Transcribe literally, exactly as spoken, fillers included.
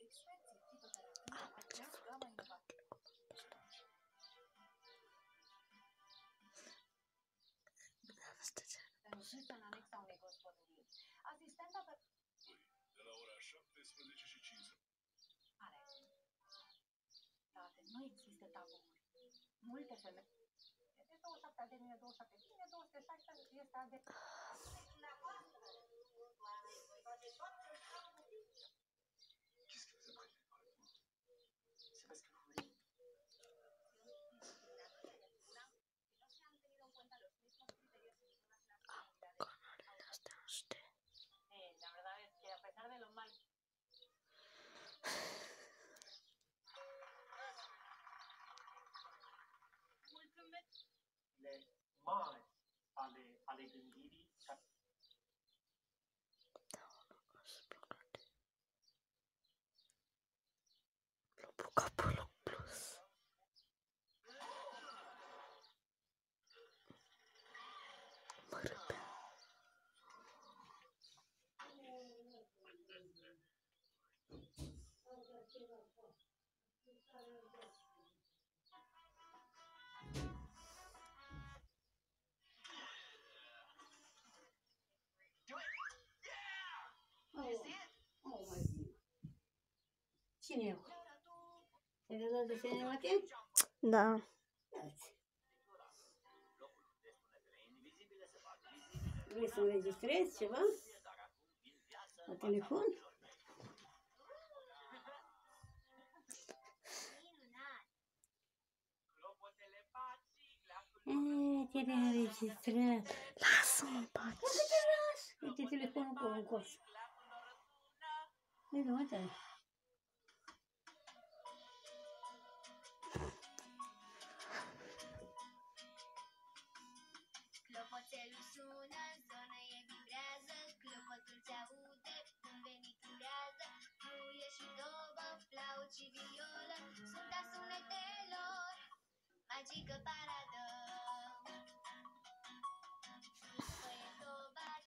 Înscrisă în anexa unei gospodării. Asistenta pe... De la ora șaptesprezece și cincizeci. Alex. Toate, nu există taburi. Multe femei... Este douăzeci și șapte de mine, douăzeci și șapte de mine, două sute șaisprezece este de... Qu'est-ce que vous apprenez par le fond? C'est parce que vous voulez. La verdad es que a pesar de lo mal... Le mari ale, ale gândirii. Capul plus. Mă răpea. Cine e acolo? Ai văzut desene animate? Da. Vrei să înregistrezi ceva? La telefon? E, te înregistrat. Lasă-mă în pace. Dacă te las, uite telefonul cu un cos. Uite, uite. Clopoțelul sună, zonă e vibrează, clopotul se aude, când venit urează, fluie și dobă, flaut și violă, sunt a sunetelor, magică paradă.